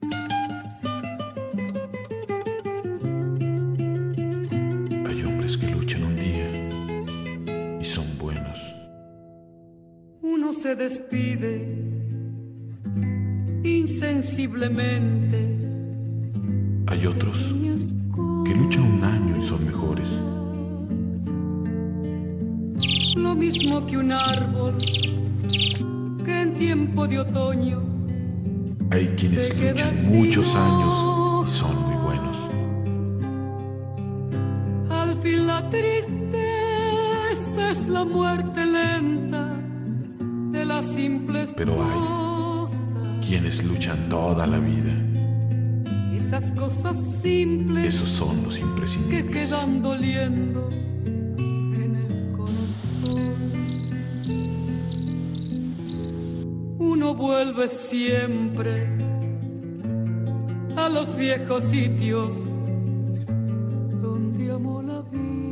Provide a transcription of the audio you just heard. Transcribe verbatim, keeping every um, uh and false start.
Hay hombres que luchan un día y son buenos. Uno se despide insensiblemente. Hay otros que luchan un año y son mejores. Lo mismo que un árbol que en tiempo de otoño hay quienes se luchan queda muchos sin años y hojas. son muy buenos. Al fin la tristeza es la muerte lenta de las simples Pero hay cosas. quienes luchan toda la vida. Esas cosas simples Esos son los que imprescindibles. quedan doliendo en el corazón. Uno vuelve siempre a los viejos sitios donde amó la vida.